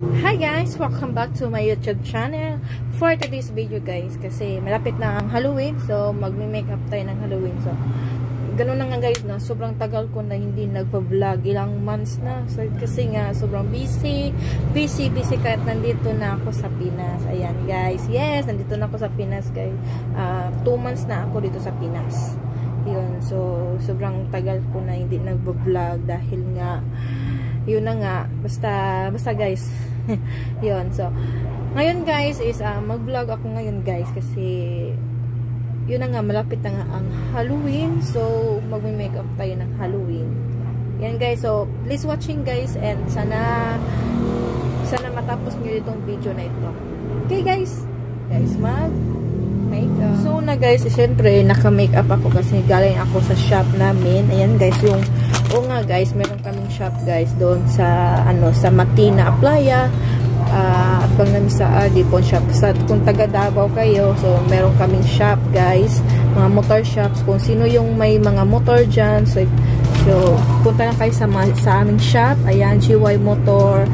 Hi guys! Welcome back to my YouTube channel. For today's video guys, kasi malapit na ang Halloween, so magme-makeup tayo ng Halloween. So, ganun na nga guys, no? Sobrang tagal ko na hindi nagpa-vlog, ilang months na. So, kasi nga, sobrang busy kahit nandito na ako sa Pinas. Ayan guys, yes, nandito na ako sa Pinas guys. 2 months na ako dito sa Pinas. Yun, so, sobrang tagal ko na hindi nagpa-vlog dahil nga, yun na nga, basta guys. Yun, so ngayon guys is mag-vlog ako ngayon guys kasi yun na nga, malapit na nga ang Halloween, so magme-makeup tayo ng Halloween. Yan guys, so please watching guys, and sana matapos nyo itong video na ito. Okay guys, mag-makeup. So na guys, syempre naka-makeup ako kasi galing ako sa shop namin. Ayan guys, yung nga guys, meron kaming shop guys doon sa sa Matina Playa at pag namin sa Dipon shop. Kung taga Davao kayo, so meron kaming shop guys, mga motor shops. Kung sino yung may mga motor dyan, so punta na kayo sa aming shop. Ayan, GY Motor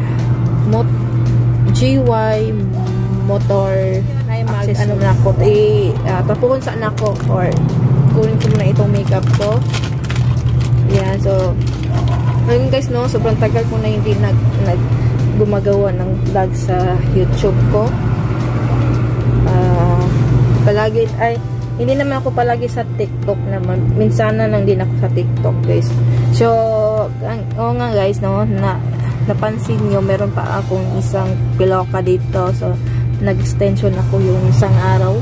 ay ano na ako, papuhon saan ako or kunin ko muna itong makeup ko. Yan, so ngayon guys, no, sobrang tagal ko na hindi gumagawa ng vlog sa YouTube ko. Palagi hindi naman ako palagi sa TikTok naman. Minsan na lang din ako sa TikTok guys. So nga guys, no, napansin nyo, meron pa akong isang piloka dito. So nag-extension ako yung isang araw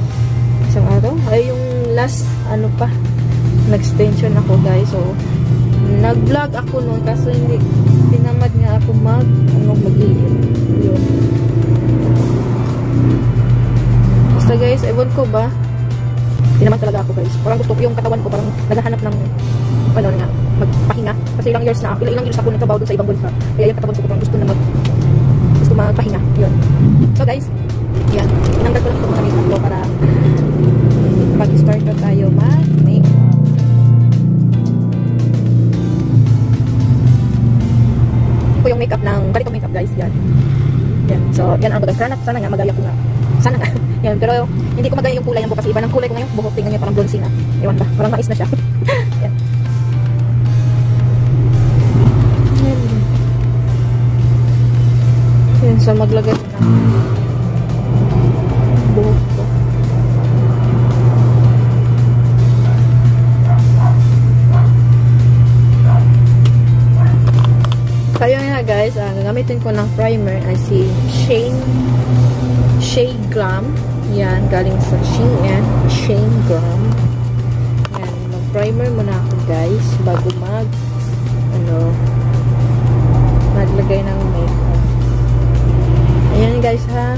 ay yung last nag-extension ako guys. So nag-vlog ako noon kaso hindi tinamad nga ako mag-iit. Yun. Basta guys, ewan ko ba, tinamad talaga ako guys. Parang gusto ko yung katawan ko, parang naghahanap ng magpahinga kasi ilang years ako nagtrabaho doon sa ibang bansa, kaya yung katawan ko parang gusto magpahinga. Yun. So guys, yan, inanggal ko lang itong mga makeup ko para mag-start na tayo mag-make. Ito yung makeup ng ganitong makeup guys. Yan. So yan ang guys. Sana nga magaya ko nga. Sana nga. Yan, pero hindi ko magaya yung kulay ng buhok kasi iba ng kulay ko ngayon. Buhok, tingnan niyo, parang bronzy na. Ewan ba, parang mais na siya. Yan. Yan, so maglagay ko ng buhok ko. Kaya nga guys, gagamitin ko ng primer ay si Shea Glam. Yan, galing sa Shea Glam. Yan, mag-primer muna ako guys bago maglagay ng makeup. Ayan guys ha.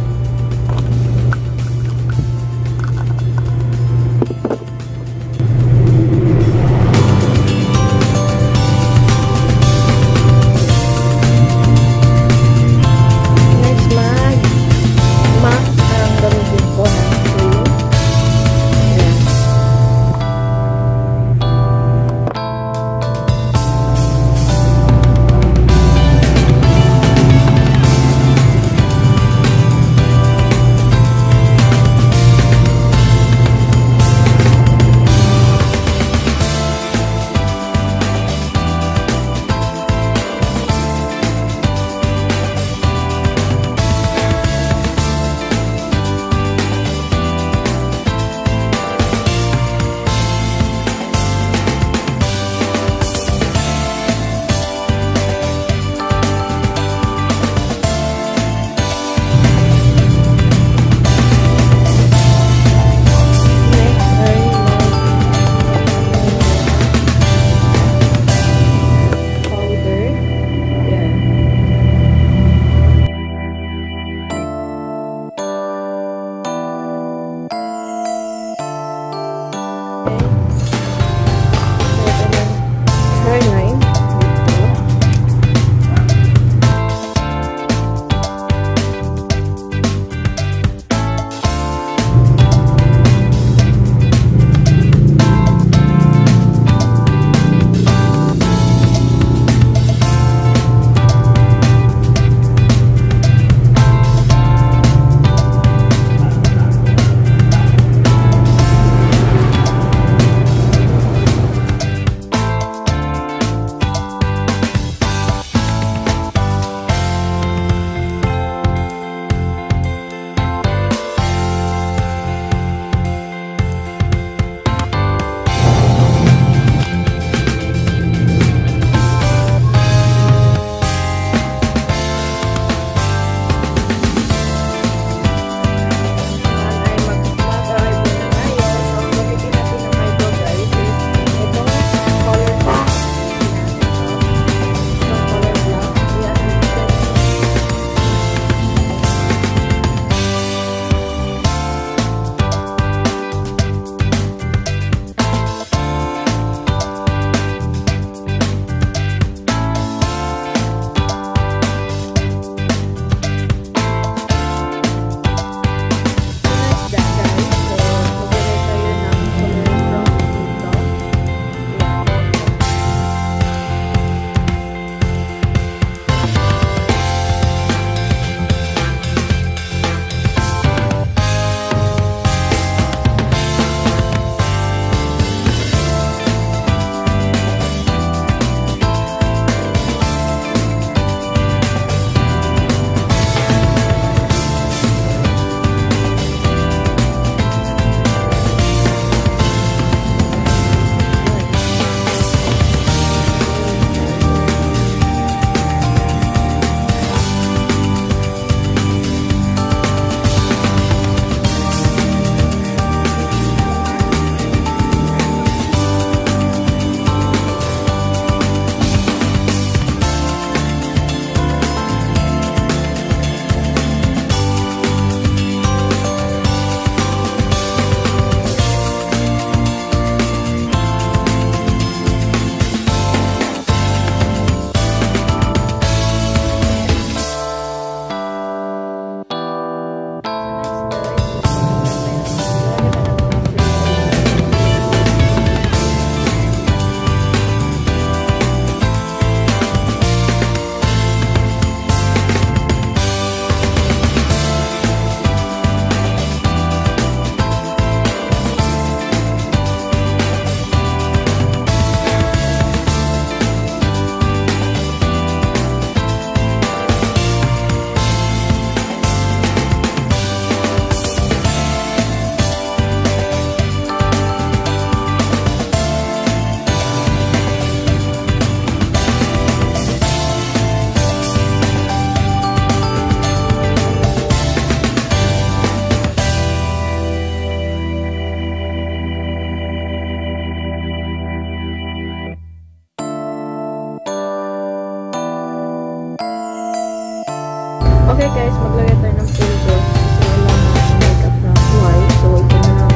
Okay guys, maglagay tayo ng pulso. So, wala na makeup na white. So, ito na lang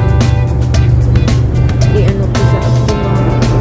i-ano ko sa bunga.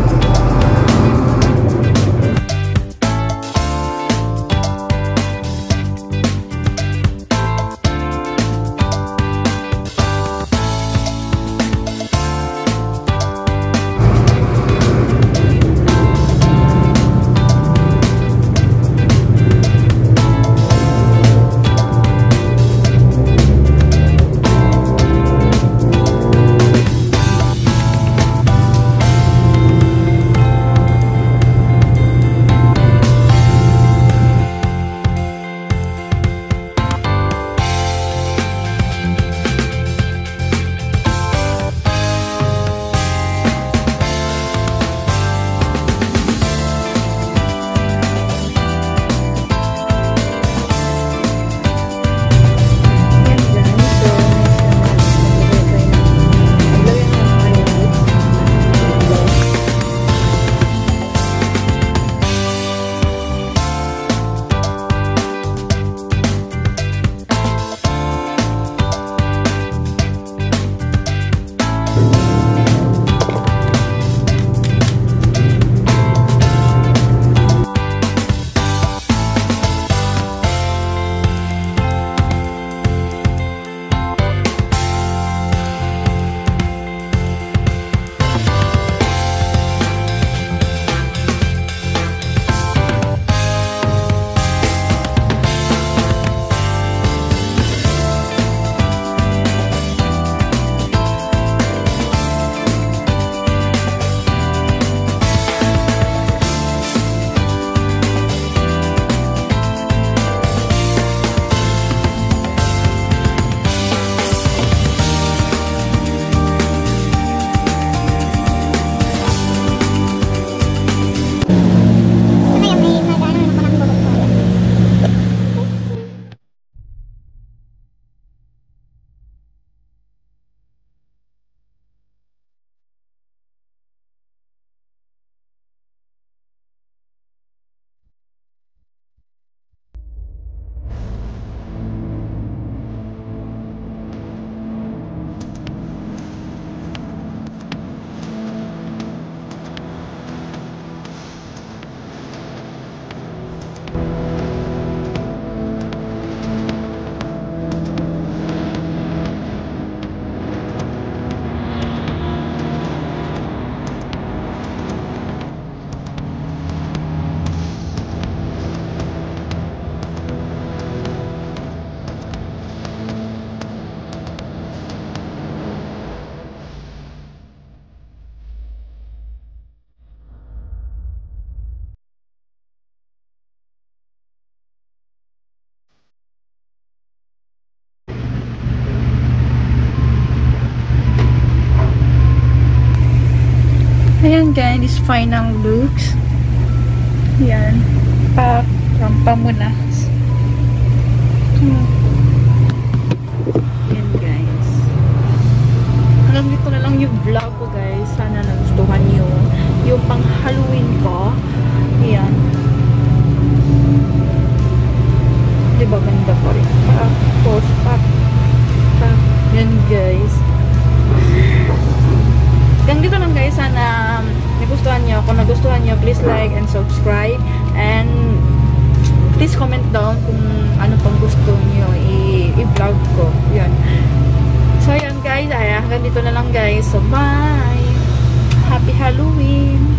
Ayan guys, final looks. Ayan. Rampa muna. Ayan guys. Hanggang dito na lang yung vlog ko guys. Sana nagustuhan nyo yung pang Halloween ko. Ayan. Diba ganda pa rin? Pak. Ayan guys. Hanggang dito lang guys, sana nagustuhan nyo. Kung nagustuhan nyo, please like and subscribe. And please comment down kung ano pang gusto nyo i-vlog ko. Yan. So yan guys, hanggang dito na lang guys. So bye! Happy Halloween!